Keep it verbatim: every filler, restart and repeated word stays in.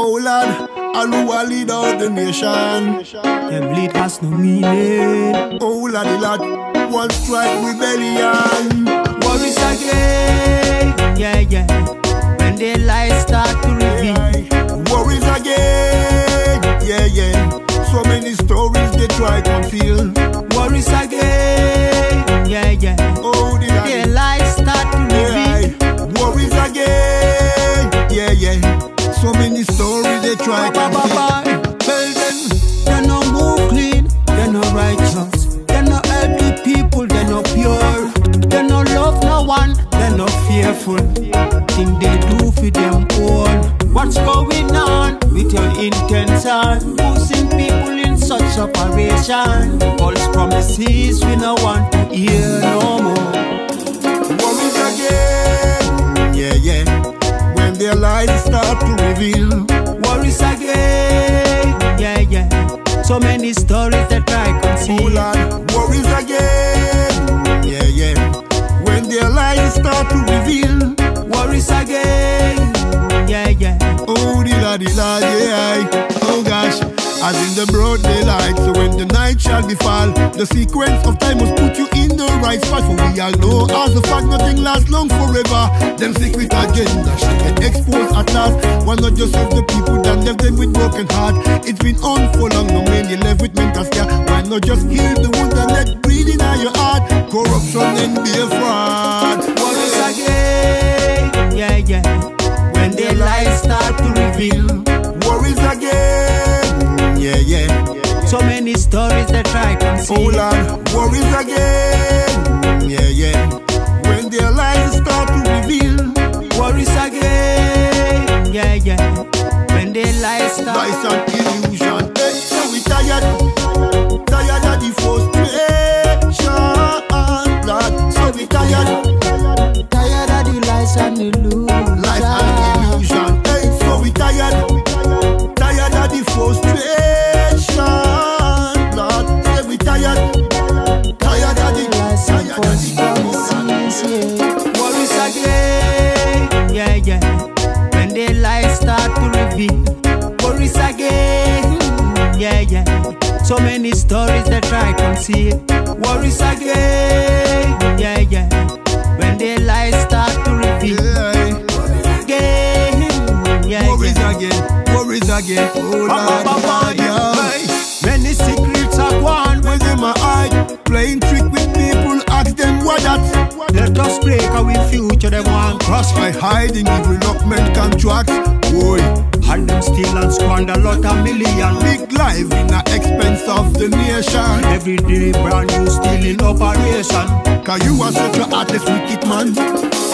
Oh Lord, all who are lead out the nation, them bleed has no meaning. Oh Lord, Lord, one strike rebellion. Worries again, yeah, yeah. When the lies start to reveal. Worries again, yeah, yeah. So many stories they try to conceal. Worries again, yeah, yeah. Oh, the, the lies start to reveal. Yeah, worries again, yeah, yeah. So many stories they try to conceal. Well then, they're no move clean, they're no righteous, they're no help the people, they're no pure, they're no love no one, they're no fearful. Think they do for them all. What's going on with your intention? Pushing people in such operation. False promises we no want to hear no more. Worries again, yeah, yeah. When their lies start to reveal. Worries again, yeah, yeah. So many stories that try to conceal. Oh Lord, worries again, yeah, yeah. When their lies start to reveal. Worries again, yeah, yeah. Oh, the la, the la, yeah. Oh gosh, as in the broad daylight. So when the night shall befall, the sequence of time must put you in the right spot. For we all know as a fact nothing lasts long forever. Them secret agenda shall get exposed at last. Why not just serve the people that left them with broken heart? It's been on for long, no man you left with mental scare. Why not just heal the wounds and let breathe in your heart? Corruption and be a fraud. Worries again, yeah, yeah. When the lies start to reveal. Worries again, yeah, yeah. So many stories that try to conceal. Oh Lord, worries again, yeah, yeah. When their lies start to reveal. Worries again, yeah, yeah. When the lies start. Lies and illusion. Hey, so we tired, tired of the frustration, Lord. So we tired, tired of the lies and illusion. Lies and illusion. Hey, so we tired, tired of the frustration, Lord. Say we tired, tired of the lies and illusion. Worries again, yeah, yeah. When the lies start to reveal. Worries again, yeah, yeah. So many stories that try to conceal. Worries again, yeah, yeah. When the lies start to reveal. Yeah. Again, yeah, Worries yeah. again, worries again. Oh Lord, Lord, yeah. Many secrets are gone. When them a hide, playing trick with people, ask them what that. Let us break our future, them want cross. By hiding development contracts, boy. And them steal and squander lot of million. Big life in the expense of the nation. Every day brand new stealing operation. Cause you are such a artist wicked man.